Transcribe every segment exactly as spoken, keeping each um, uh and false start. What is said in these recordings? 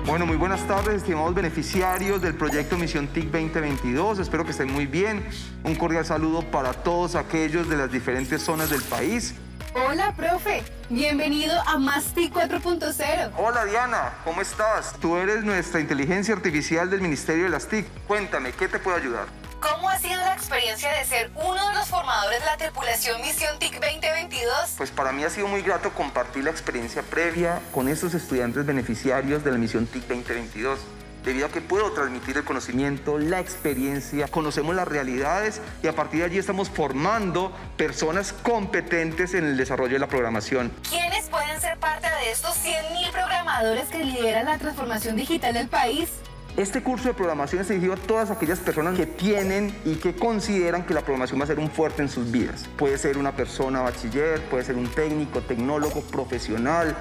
Bueno, muy buenas tardes, estimados beneficiarios del proyecto Misión T I C veinte veintidós. Espero que estén muy bien. Un cordial saludo para todos aquellos de las diferentes zonas del país. Hola, profe. Bienvenido a Más T I C cuatro punto cero. Hola, Diana. ¿Cómo estás? Tú eres nuestra inteligencia artificial del Ministerio de las T I C. Cuéntame, ¿qué te puedo ayudar? ¿Cómo ha sido la experiencia de ser uno de los formadores de la tripulación Misión T I C veinte veintidós? Pues para mí ha sido muy grato compartir la experiencia previa con estos estudiantes beneficiarios de la Misión T I C veinte veintidós. Debido a que puedo transmitir el conocimiento, la experiencia, conocemos las realidades y a partir de allí estamos formando personas competentes en el desarrollo de la programación. ¿Quiénes pueden ser parte de estos cien mil programadores que lideran la transformación digital del país? Este curso de programación es dirigido a todas aquellas personas que tienen y que consideran que la programación va a ser un fuerte en sus vidas. Puede ser una persona bachiller, puede ser un técnico, tecnólogo, profesional.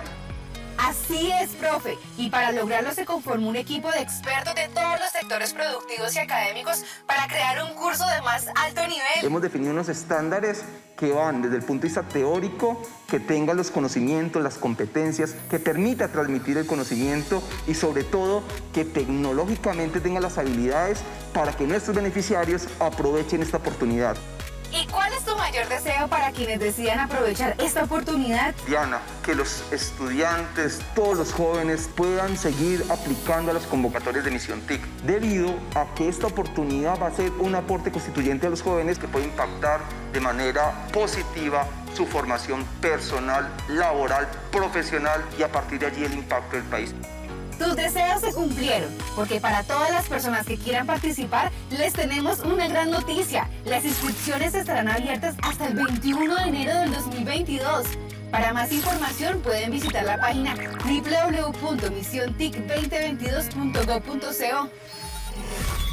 Así es, profe. Y para lograrlo se conformó un equipo de expertos de todos los sectores productivos y académicos para crear un curso de más alto nivel. Hemos definido unos estándares que van desde el punto de vista teórico, que tenga los conocimientos, las competencias, que permita transmitir el conocimiento y sobre todo que tecnológicamente tenga las habilidades para que nuestros beneficiarios aprovechen esta oportunidad. ¿Y cuál es tu mayor deseo para quienes decidan aprovechar esta oportunidad? Diana, que los estudiantes, todos los jóvenes puedan seguir aplicando a las convocatorias de Misión T I C, debido a que esta oportunidad va a ser un aporte constituyente a los jóvenes que puede impactar de manera positiva su formación personal, laboral, profesional y a partir de allí el impacto del país. Tus deseos se cumplieron, porque para todas las personas que quieran participar, les tenemos una gran noticia. Las inscripciones estarán abiertas hasta el veintiuno de enero del dos mil veintidós. Para más información pueden visitar la página doble u doble u doble u punto misión tic veinte veintidós punto gob punto co.